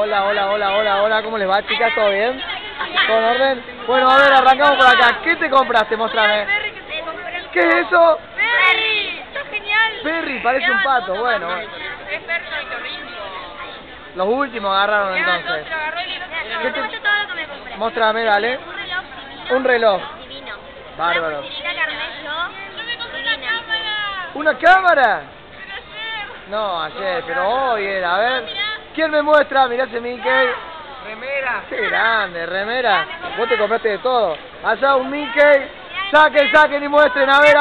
Hola, ¿cómo les va, chicas? ¿Todo bien? ¿Todo en orden? Bueno, a ver, arrancamos por acá. ¿Qué te compraste? Mostrame. ¿Qué es eso? ¡Perry! ¡Está genial! Perry, parece un pato, bueno. Es Perry ornitorrinco. Los últimos agarraron entonces. ¿Qué te gustó todo lo que me compré? Mostrame, dale. Un reloj. Divino. Bárbaro. Una pulserita que armé yo. Yo me compré una cámara. ¿Una cámara? No, ayer, pero hoy era. A ver. ¿Quién me muestra? Mirá ese Mickey. Remera. Qué grande, remera. Vos te compraste de todo. Allá un Mickey. Saquen y muestren. A ver.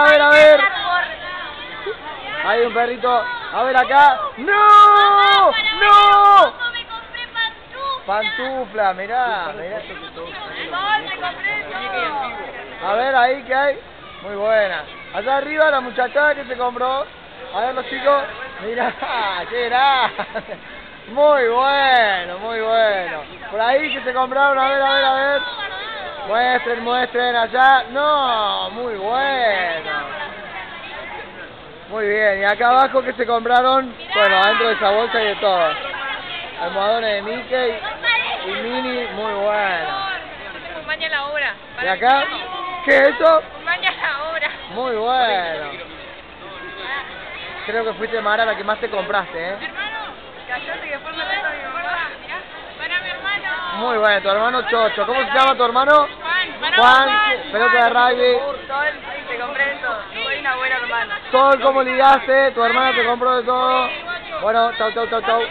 Hay un perrito. A ver acá. ¡No! ¡No! Me compré pantuflas. Pantufla, mirá. Me compré todo. A ver ahí, ¿qué hay? Muy buena. Allá arriba la muchachada que se compró. A ver los chicos. Mirá, qué grande. Muy bueno. Por ahí que se compraron, a ver. Muestren allá. No, muy bueno. Muy bien. Y acá abajo que se compraron, bueno, adentro de esa bolsa y de todo. Almohadones de Mickey y Minnie, muy bueno. Te acompaña la obra. ¿Y acá? ¿Qué es eso? Acompaña la obra. Muy bueno. Creo que fuiste Mara la que más te compraste, ¿eh? Callate que después me reta mi mamá. Mirá, para mi hermano. Muy bueno, tu hermano Chocho. ¿Cómo se llama tu hermano? Juan, pelota de rugby. Sol, te compré de todo. Soy una buena hermana. Sol, ¿cómo ligaste? Tu hermana te compró de todo. Bueno, chau.